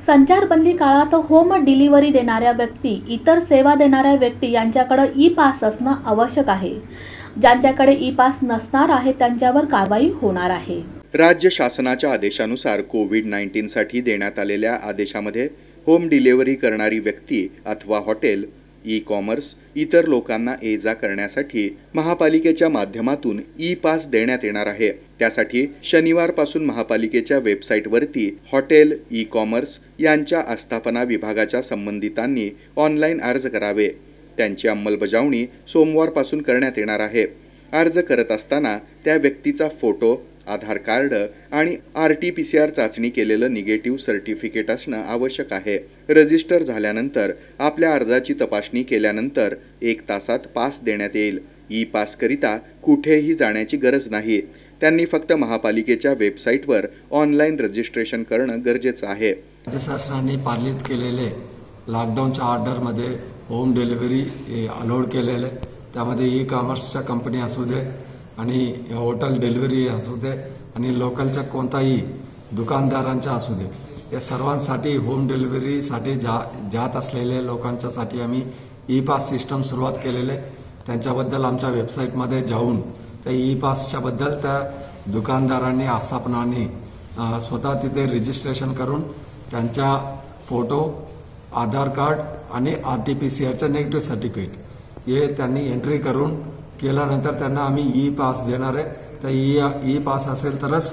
संचारबंदी काळात home delivery देणाऱ्या व्यक्ती, इतर सेवा देणाऱ्या व्यक्ती यांच्याकडे ई पास असणं आवश्यक आहे। ज्यांच्याकडे ई पास नसणार आहे त्यांच्यावर कारवाई होणार आहे। राज्य शासनाच्या आदेशानुसार कोविड-19 साठी देण्यात आलेल्या आदेशामध्ये होम डिलिव्हरी करणारी व्यक्ती अथवा हॉटेल, ई कॉमर्स इतर लोकांना ये-जा करण्यासाठी महापालिकेच्या माध्यमातून ई पास देण्यात येणार आहे। त्यासाठी शनिवारपासून महापालिकेच्या वेबसाईटवरती हॉटेल, ई कॉमर्स यांच्या आस्थापना विभागाच्या संबंधितांनी ऑनलाईन अर्ज करावे। त्यांची अंमलबजावणी सोमवारपासून करण्यात येणार आहे। अर्ज करत असताना त्या व्यक्तीचा फोटो, आधार कार्ड आणि RT-PCR चाचणी केलेलं निगेटिव्ह सर्टिफिकेट असणं आवश्यक आहे। रजिस्टर झाल्यानंतर आपल्या अर्जाची तपासणी केल्यानंतर 1 तासात पास देण्यात येईल। ई पास करिता कुठेही जाण्याची गरज नाही। त्यांनी फक्त महापालिकेच्या वेबसाईटवर ऑनलाईन रजिस्ट्रेशन करणं गरजेचं आहे। राज्य शासनाने पारित केलेले लॉकडाऊनच्या ऑर्डरमध्ये होम डिलिव्हरी अलाउड केलेले, त्यामध्ये ई कॉमर्सच्या कंपनी असू दे आणि हॉटेल डिलिव्हरी असू दे आणि लोकलच्या कोणताही दुकानदारांच्या असू दे, या सर्वांसाठी होम डिलिव्हरीसाठी जात असलेल्या लोकांच्यासाठी आम्ही ई पास सिस्टम सुरुवात केलेले। त्यांच्याबद्दल आमच्या वेबसाईटमध्ये जाऊन त्या ई पासच्या बद्दल त्या दुकानदारांनी, आस्थापनांनी स्वतः तिथे रजिस्ट्रेशन करून त्यांच्या फोटो, आधार कार्ड आणि RT-PCRचं निगेटिव्ह सर्टिफिकेट हे त्यांनी एंट्री करून केल्यानंतर त्यांना आम्ही ई पास देणार आहे। तर ई पास असेल तरच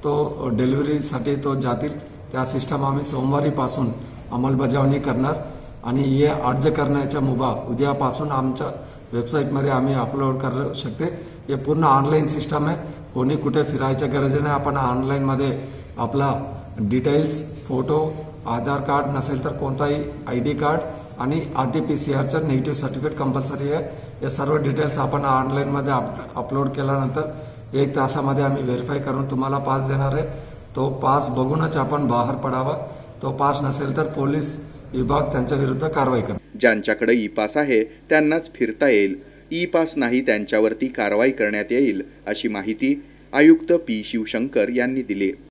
तो डिलिव्हरीसाठी तो जातील। त्या सिस्टम आम्ही सोमवारीपासून अंमलबजावणी करणार आणि हे अर्ज करण्याच्या मुभा उद्यापासून आमच्या वेबसाईटमध्ये आम्ही अपलोड करू शकते। हे पूर्ण ऑनलाईन सिस्टम आहे, कोणी कुठे फिरायच्या गरज नाही। आपण ऑनलाईनमध्ये आपला डिटेल्स, फोटो, आधार कार्ड नसेल तर कोणताही ID कार्ड आणि RT-PCRचं निगेटिव्ह सर्टिफिकेट कंपल्सरी आहे। हे सर्व डिटेल्स आपण ऑनलाईनमध्ये अपलोड केल्यानंतर 1 तासामध्ये आम्ही व्हेरीफाय करून तुम्हाला पास देणार आहे। तो पास बघूनच आपण बाहेर पडावा। तो पास नसेल तर पोलीस विभाग त्यांच्या विरुद्ध कारवाई करेल। ज्यांच्याकडे ई पास आहे त्यांनाच फिरता येईल, ई पास नाही त्यांच्यावरती कारवाई करण्यात येईल, अशी माहिती आयुक्त P. शिवशंकर यांनी दिली।